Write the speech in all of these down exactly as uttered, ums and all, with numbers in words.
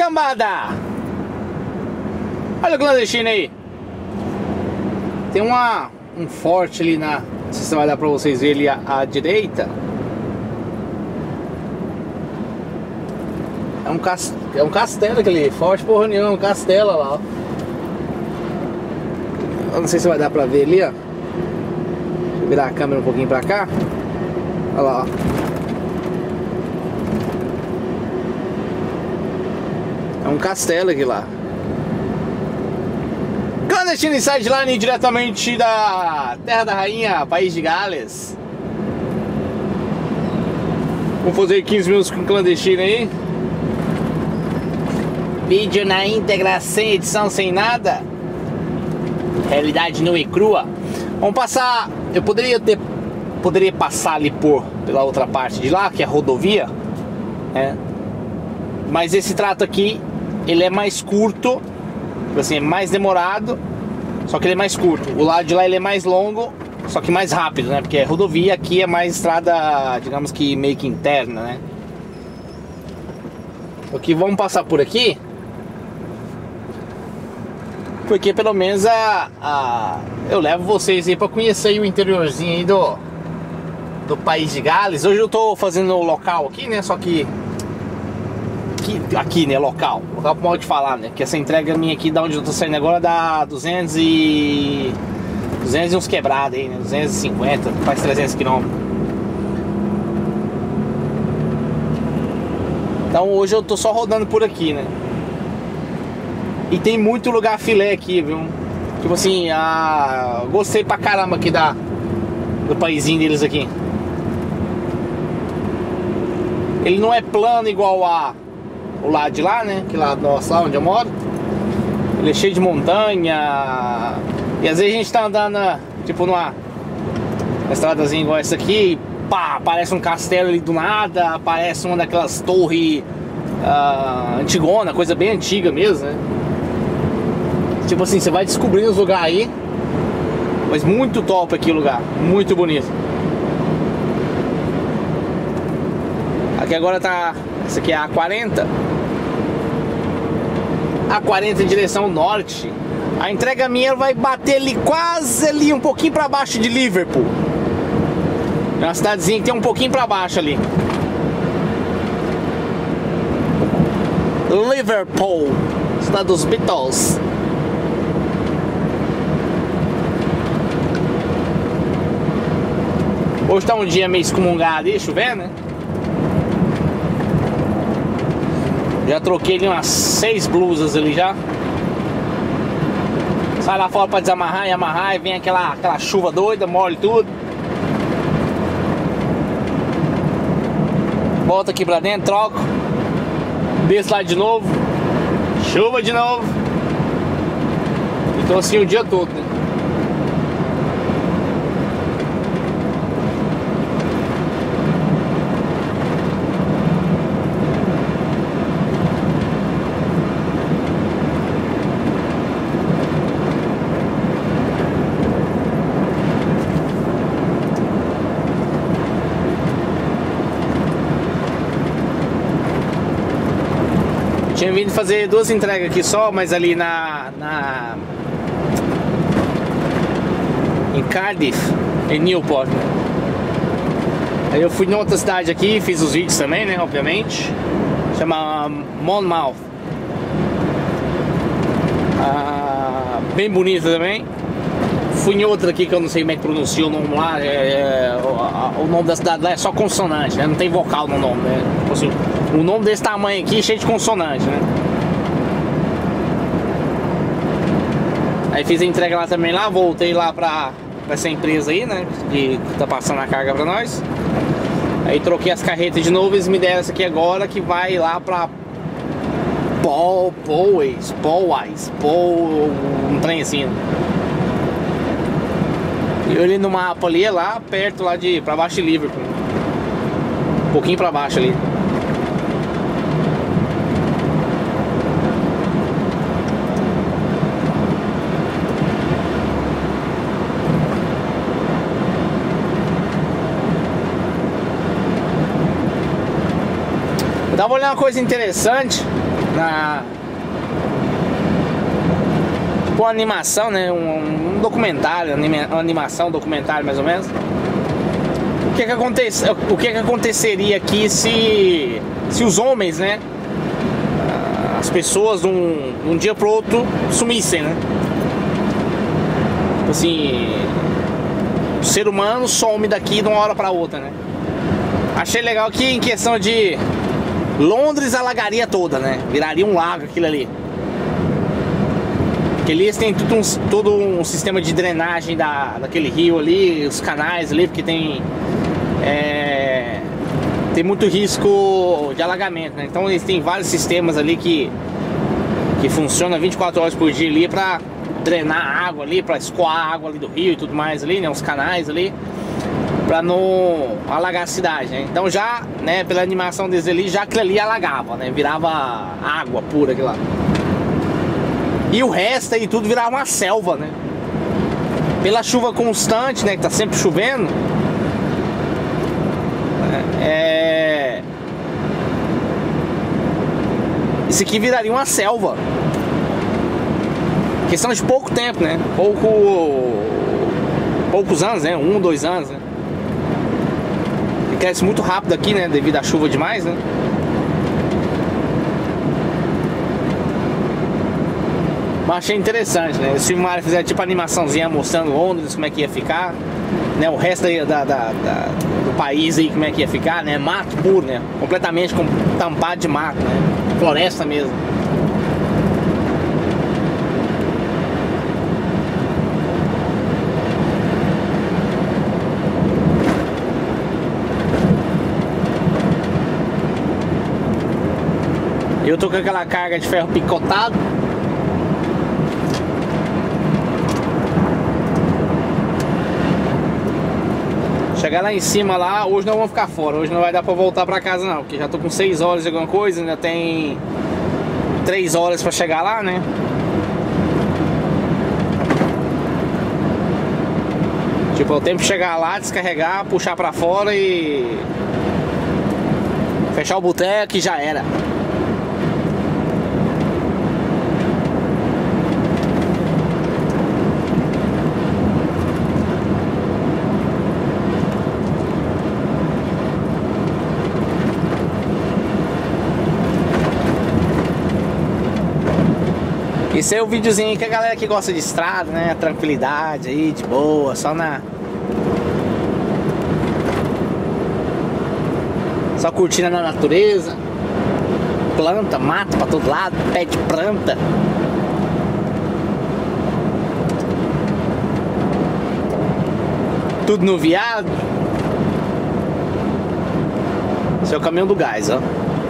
cambada! Olha o clandestino aí. Tem uma, um forte ali na... Não sei se vai dar pra vocês verem ali à, à direita. É um, cast... é um castelo aquele forte, porra nenhuma, é um castelo lá, ó. Eu não sei se vai dar pra ver ali, ó. Deixa eu virar a câmera um pouquinho pra cá. Olha lá, ó. É um castelo aqui lá. Clandestino Sideline diretamente da Terra da Rainha, País de Gales. Vamos fazer quinze minutos com clandestino aí. Vídeo na íntegra, sem edição, sem nada. Realidade nua e crua. Vamos passar. Eu poderia ter Poderia passar ali por pela outra parte de lá, que é a rodovia, né? Mas esse trato aqui, ele é mais curto, assim, é mais demorado, só que ele é mais curto. O lado de lá ele é mais longo, só que mais rápido, né? Porque é rodovia, aqui é mais estrada, digamos que meio que interna, né? Aqui vamos passar por aqui, porque pelo menos a, a eu levo vocês aí para conhecer aí o interiorzinho aí do do País de Gales. Hoje eu tô fazendo local aqui, né? Só que aqui, aqui né? Local. Local pro modo de falar, né? Que essa entrega minha aqui, da onde eu tô saindo agora, dá duzentos e... duzentos e uns quebrados aí, né? duzentos e cinquenta, faz trezentos quilômetros. Então hoje eu tô só rodando por aqui, né? E tem muito lugar filé aqui, viu? Tipo assim, a... gostei pra caramba aqui da... do paizinho deles aqui. Ele não é plano igual a o lado de lá, né? Que lá nosso, lá onde eu moro. Ele é cheio de montanha. E às vezes a gente tá andando, tipo, numa, numa estradazinha igual essa aqui, e pá, aparece um castelo ali do nada, aparece uma daquelas torres uh, antigona, coisa bem antiga mesmo, né? Tipo assim, você vai descobrindo os lugares aí. Mas muito top aqui o lugar, muito bonito. Aqui agora tá... Essa aqui é a A quarenta. A quarenta em direção norte. A entrega minha vai bater ali, quase ali, um pouquinho pra baixo de Liverpool. É uma cidadezinha que tem um pouquinho pra baixo ali. Liverpool, cidade dos Beatles. Hoje tá um dia meio excomungado aí, chovendo, né? Já troquei ali umas seis blusas ali já. Sai lá fora pra desamarrar e amarrar, e vem aquela, aquela chuva doida, molha tudo. Volta aqui pra dentro, troco. Desço lá de novo. Chuva de novo. Então assim o dia todo, né? Tinha vindo fazer duas entregas aqui só, mas ali na, na em Cardiff, em Newport, né? Aí eu fui em outra cidade aqui, fiz os vídeos também, né, obviamente. Chama Monmouth. Ah, bem bonita também. Fui em outra aqui que eu não sei como é que pronuncia o nome lá. É, é, o, o nome da cidade lá é só consonante, né? Não tem vocal no nome, né? Tipo assim, um nome desse tamanho aqui, cheio de consonante, né? Aí fiz a entrega lá também lá, voltei lá pra, pra essa empresa aí, né? Que tá passando a carga pra nós. Aí troquei as carretas de novo, eles me deram essa aqui agora, que vai lá pra Paul, Powys, Powys, Paul, um trem assim. E eu olhei no mapa ali, é lá perto, lá de, pra baixo de Liverpool. Um pouquinho pra baixo ali. Eu tava olhando uma coisa interessante. na tipo uma animação, né? Um, um documentário, anima, uma animação, um documentário mais ou menos. O que que acontece, o que que aconteceria aqui se se os homens, né? As pessoas de um, de um dia pro outro sumissem, né? Tipo assim, o ser humano some daqui de uma hora pra outra, né? Achei legal que em questão de Londres alagaria toda, né? Viraria um lago aquilo ali. Porque ali eles têm tudo um, todo um sistema de drenagem da, daquele rio ali, os canais ali, porque tem é, tem muito risco de alagamento, né? Então eles têm vários sistemas ali que que funcionam vinte e quatro horas por dia ali pra drenar a água ali, pra escoar a água ali do rio e tudo mais ali, né? Os canais ali, pra não alagar a cidade, né? Então já, né, pela animação deles ali, já aquilo ali alagava, né? Virava água pura aquilo lá. E o resto aí tudo virava uma selva, né? Pela chuva constante, né? Que tá sempre chovendo. É... Isso aqui viraria uma selva. Questão de pouco tempo, né? Pouco... Poucos anos, né? Um, dois anos, né? E cresce muito rápido aqui, né? Devido à chuva demais, né? Mas achei interessante, né? Eles filmaram, fizeram tipo animaçãozinha mostrando Londres, como é que ia ficar, né? O resto aí da, da, da, do país aí, como é que ia ficar, né? Mato puro, né? Completamente com, tampado de mato, né? Floresta mesmo. Eu tô com aquela carga de ferro picotado. Chegar lá em cima lá, hoje não vamos ficar fora. Hoje não vai dar pra voltar pra casa não, porque já tô com seis horas de alguma coisa. Ainda tem três horas pra chegar lá, né? Tipo, é o tempo de chegar lá, descarregar, puxar pra fora e fechar o boteco e já era. Esse é o videozinho que a galera que gosta de estrada, né? Tranquilidade aí, de boa, só na... Só curtindo na natureza. Planta, mato pra todo lado, pé de planta. Tudo no viado. Esse é o caminhão do gás, ó.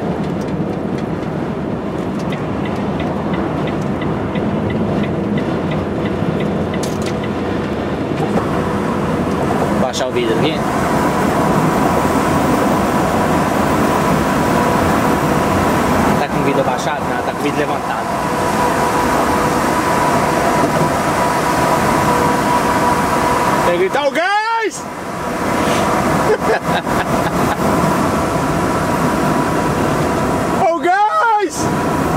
Baixar o vidro aqui. Tá com o vidro abaixado? Não, tá com o vidro levantado. Tem que gritar o gás! O gás!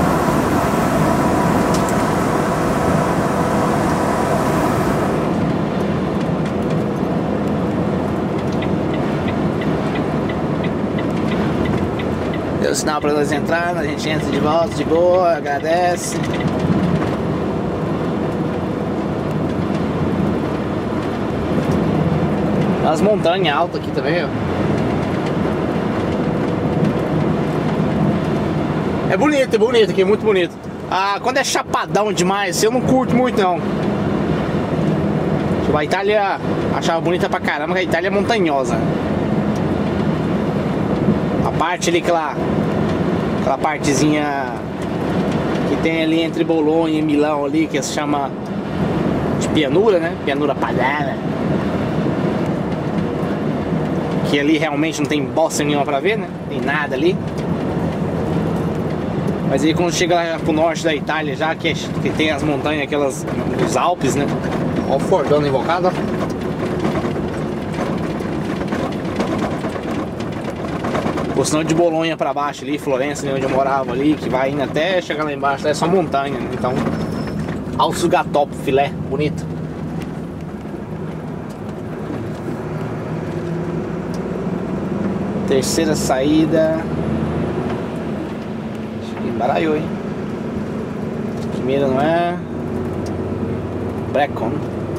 Deu sinal para nós entrar, a gente entra de volta de boa, agradece. As montanhas altas aqui também, ó. É bonito, é bonito aqui, muito bonito. Ah, quando é chapadão demais, eu não curto muito não. Tipo, a Itália achava bonita pra caramba, porque a Itália é montanhosa. A parte ali, aquela, aquela partezinha que tem ali entre Bolonha e Milão ali, que se chama de pianura, né? Pianura padana. Que ali realmente não tem bosta nenhuma pra ver, né? Tem nada ali. Mas aí quando chega lá pro norte da Itália já, que, é, que tem as montanhas, aquelas dos Alpes, né? Olha o Fordão invocado, ó. Ou senão de Bolonha pra baixo ali, Florença, ali onde eu morava ali, que vai indo até chegar lá embaixo, lá é só montanha, né? Então, Alçugatop, filé, bonito. Terceira saída. Acho que embaralhou, hein? Primeira não é. Brecon.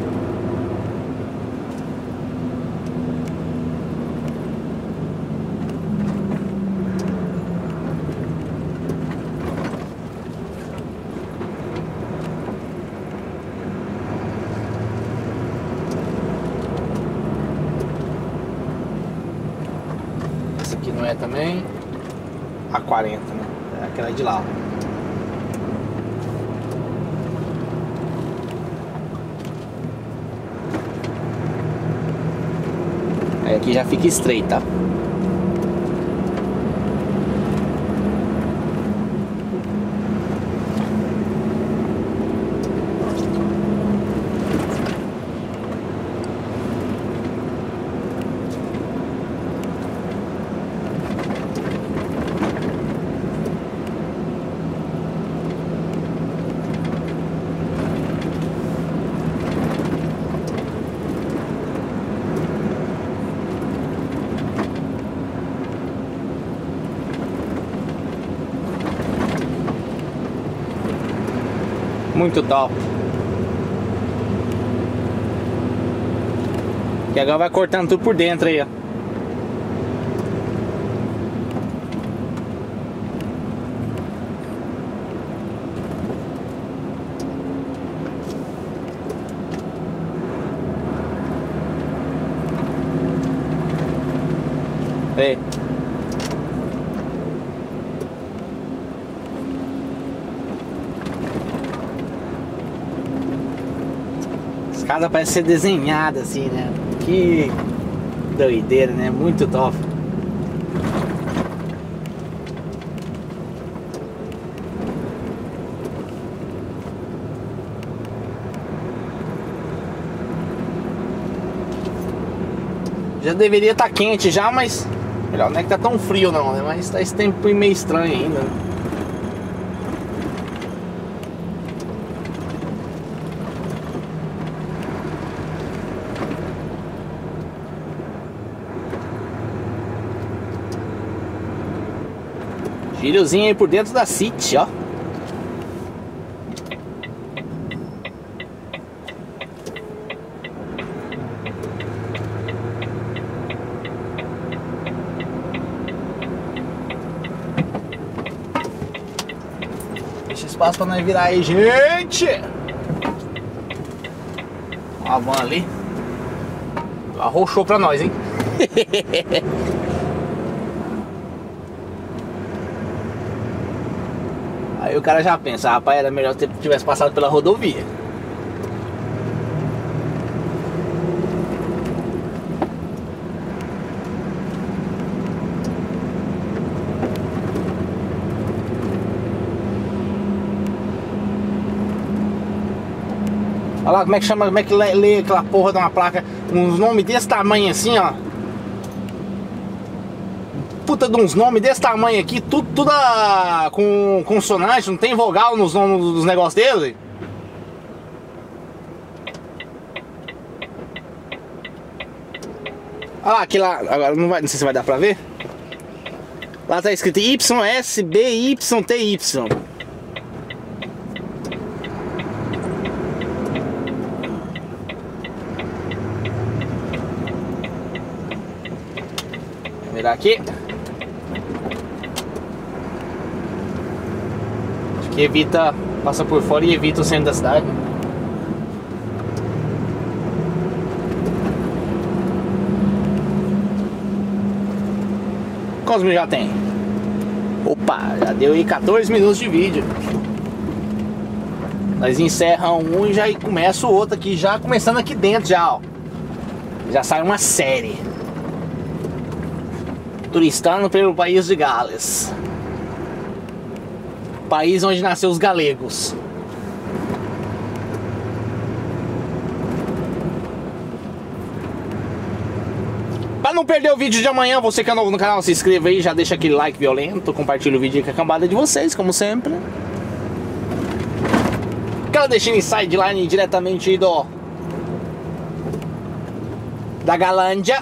Essa aqui não é também. A quarenta, né? É aquela de lá. Aí aqui já fica estreita. Muito top. E agora vai cortando tudo por dentro aí, ó. Ei. Casa parece ser desenhada assim, né? Que doideira, né? Muito top. Já deveria estar quente já, mas melhor não é que tá tão frio não, né? Mas tá esse tempo meio estranho ainda, né? Girozinho aí por dentro da City, ó. Deixa espaço pra nós virar aí, gente. Ó a van ali. Arrochou pra nós, hein. Aí o cara já pensa, rapaz, era melhor se tivesse passado pela rodovia. Olha lá como é que chama, como é que lê, lê aquela porra de uma placa, uns nomes desse tamanho assim, ó. Puta de uns nomes desse tamanho aqui, tudo, tudo a, com consonante, não tem vogal nos nomes dos negócios dele. Olha lá, aqui lá, agora não, vai, não sei se vai dar pra ver. Lá tá escrito Y S B Y T Y. Vou virar aqui. Que evita, passa por fora e evita o centro da cidade. Quantos minutos já tem? Opa, já deu aí quatorze minutos de vídeo. Nós encerramos um e já começa o outro aqui, já começando aqui dentro já, ó. Já sai uma série. Turistando pelo país de Gales. País onde nasceu os galegos. Pra não perder o vídeo de amanhã, você que é novo no canal, se inscreva aí, já deixa aquele like violento, compartilha o vídeo aí com a cambada de vocês, como sempre. Clandestino Sideline diretamente do da Galândia.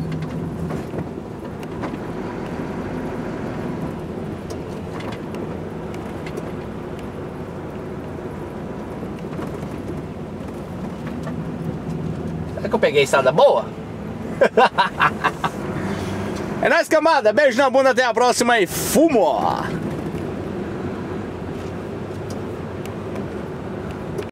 Será que eu peguei a estrada boa? É nóis, camada. Beijo na bunda, até a próxima e fumo!